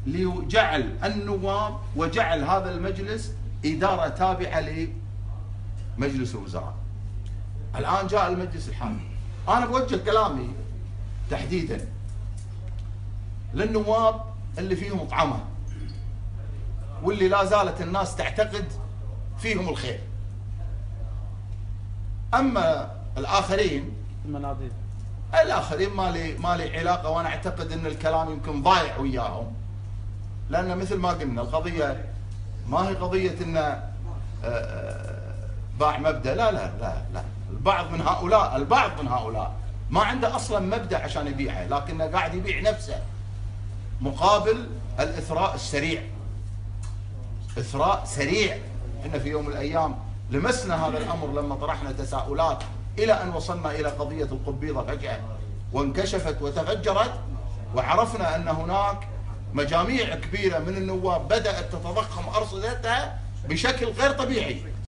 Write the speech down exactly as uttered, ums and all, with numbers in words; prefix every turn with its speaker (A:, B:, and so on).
A: لجعل النواب وجعل هذا المجلس إدارة تابعة لمجلس الوزراء. الآن جاء المجلس الحالي، أنا بوجه كلامي تحديدا للنواب اللي فيهم طعمة واللي لا زالت الناس تعتقد فيهم الخير. أما الآخرين
B: المناضل
A: الآخرين ما لي ما لي علاقة، وأنا أعتقد أن الكلام يمكن ضايع وياهم، لأن مثل ما قلنا القضية ما هي قضية أن باع مبدأ، لا لا لا لا، البعض من هؤلاء البعض من هؤلاء ما عنده أصلا مبدأ عشان يبيعه، لكنه قاعد يبيع نفسه مقابل الإثراء السريع. إثراء سريع. إحنا في يوم من الأيام لمسنا هذا الأمر لما طرحنا تساؤلات إلى أن وصلنا إلى قضية القبيضة فجأة وانكشفت وتفجرت، وعرفنا أن هناك مجاميع كبيرة من النواب بدأت تتضخم أرصدتها بشكل غير طبيعي.